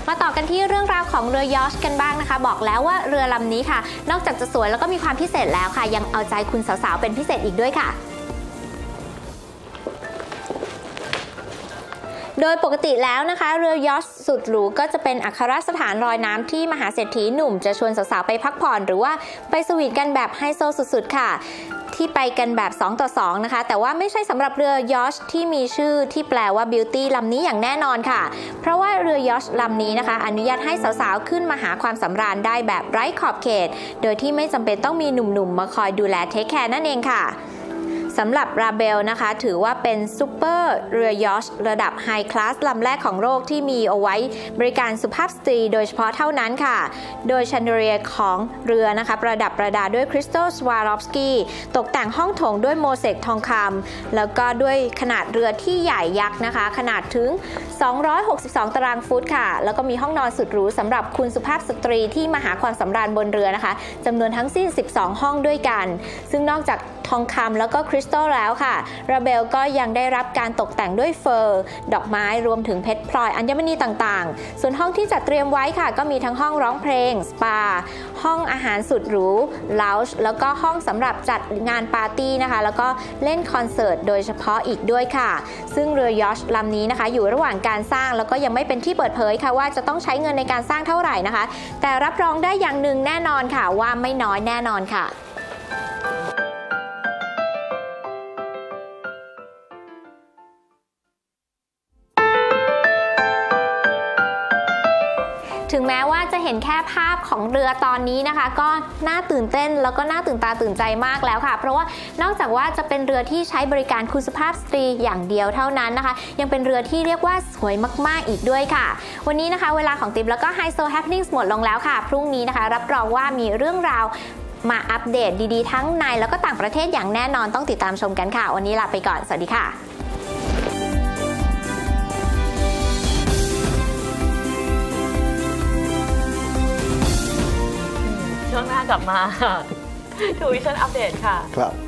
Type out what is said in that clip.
มาต่อกันที่เรื่องราวของเรือยอชต์กันบ้างนะคะบอกแล้วว่าเรือลำนี้ค่ะนอกจากจะสวยแล้วก็มีความพิเศษแล้วค่ะยังเอาใจคุณสาวๆเป็นพิเศษอีกด้วยค่ะโดยปกติแล้วนะคะเรือยอชต์สุดหรูก็จะเป็นอัครสถานลอยน้ำที่มหาเศรษฐีหนุ่มจะชวนสาวๆไปพักผ่อนหรือว่าไปสวีทกันแบบไฮโซสุดๆค่ะที่ไปกันแบบ2 ต่อ 2นะคะแต่ว่าไม่ใช่สำหรับเรือยอชต์ที่มีชื่อที่แปลว่าบิวตี้ลำนี้อย่างแน่นอนค่ะเพราะว่าเรือยอชต์ลำนี้นะคะอนุญาตให้สาวๆขึ้นมาหาความสำราญได้แบบไร้ขอบเขตโดยที่ไม่จำเป็นต้องมีหนุ่มๆมาคอยดูแลเทคแคร์นั่นเองค่ะสำหรับราเบลนะคะถือว่าเป็นซูเปอร์เรือยอชต์ระดับไฮคลาสลำแรกของโลกที่มีเอาไว้บริการสุภาพสตรีโดยเฉพาะเท่านั้นค่ะโดยชันเดเลียร์ของเรือนะคะประดับประดาด้วยคริสตัลสวารอฟสกี้ตกแต่งห้องโถงด้วยโมเสกทองคำแล้วก็ด้วยขนาดเรือที่ใหญ่ยักษ์นะคะขนาดถึง262ตารางฟุตค่ะแล้วก็มีห้องนอนสุดหรูสำหรับคุณสุภาพสตรีที่มาหาความสำราญบนเรือนะคะจำนวนทั้งสิ้น12ห้องด้วยกันซึ่งนอกจากทองคำแล้วก็คริสตัลแล้วค่ะราเบลก็ยังได้รับการตกแต่งด้วยเฟอร์ดอกไม้รวมถึงเพชรพลอยอัญมณีต่างๆส่วนห้องที่จัดเตรียมไว้ค่ะก็มีทั้งห้องร้องเพลงสปาห้องอาหารสุดหรูลาวจ์แล้วก็ห้องสำหรับจัดงานปาร์ตี้นะคะแล้วก็เล่นคอนเสิร์ตโดยเฉพาะอีกด้วยค่ะซึ่งเรือยอชต์ลำนี้นะคะอยู่ระหว่างการสร้างแล้วก็ยังไม่เป็นที่เปิดเผยค่ะว่าจะต้องใช้เงินในการสร้างเท่าไหร่นะคะแต่รับรองได้อย่างหนึ่งแน่นอนค่ะว่าไม่น้อยแน่นอนค่ะถึงแม้ว่าจะเห็นแค่ภาพของเรือตอนนี้นะคะก็น่าตื่นเต้นแล้วก็น่าตื่นตาตื่นใจมากแล้วค่ะเพราะว่านอกจากว่าจะเป็นเรือที่ใช้บริการคุณสุภาพสตรีอย่างเดียวเท่านั้นนะคะยังเป็นเรือที่เรียกว่าสวยมากๆอีกด้วยค่ะวันนี้นะคะเวลาของติ๊บแล้วก็ไฮโซแฮปปิ้งหมดลงแล้วค่ะพรุ่งนี้นะคะรับรองว่ามีเรื่องราวมาอัปเดตดีๆทั้งในแล้วก็ต่างประเทศอย่างแน่นอนต้องติดตามชมกันค่ะวันนี้ลาไปก่อนสวัสดีค่ะช่วงหน้ากลับมาทูวิชั่นอัปเดตค่ะครับ